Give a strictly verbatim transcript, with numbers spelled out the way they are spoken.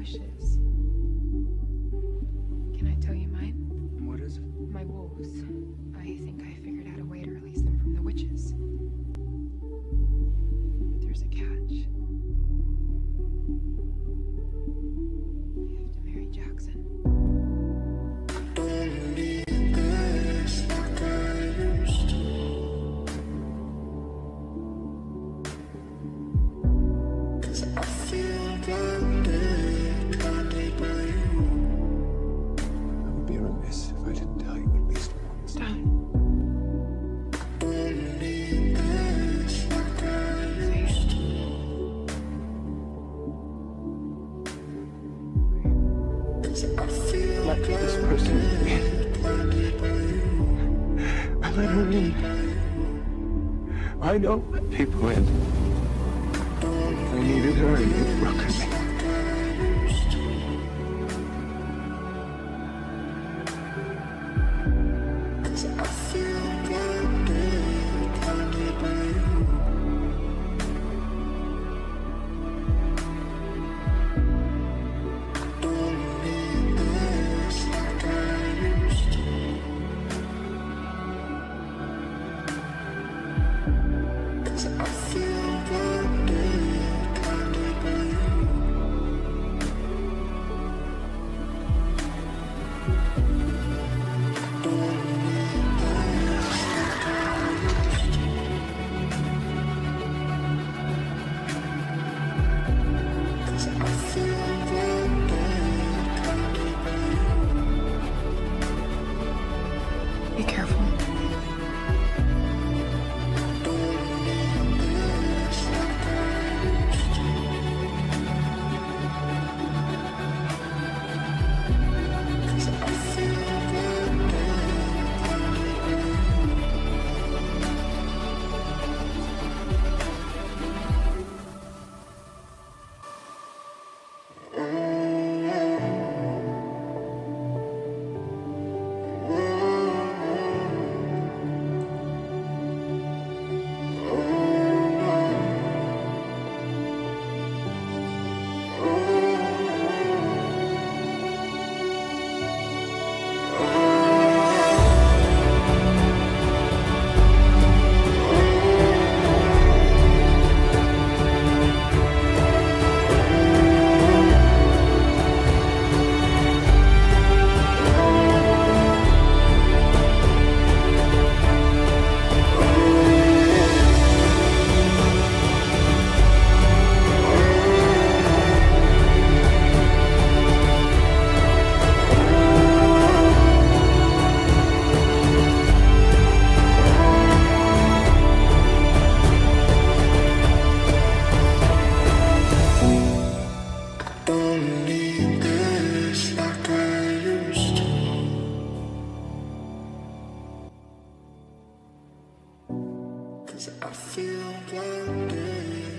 wishes. Can I tell you mine? What is it? My wolves. I think I figured out a way to release them from the witches. But there's a catch. I have to marry Jackson. Don't need this like I used to. Cause I feel blinded, blinded by you. I would be remiss if I didn't tell you at least once. Don't. Don't need this like I used to. Cause I feel Let this person in. blinded by you. I let her in. I don't let people in. I needed her and you've broken me. Cause I feel blinded, blinded by you. Don't need this like I used to. Cause I feel blinded, blinded by you. Don't need this like I used to. Cause I feel blinded, blinded by you. Be careful. Don't need this like I used to. Cause I feel blinded, blinded by you. Don't need this like I used to. Cause I feel blinded.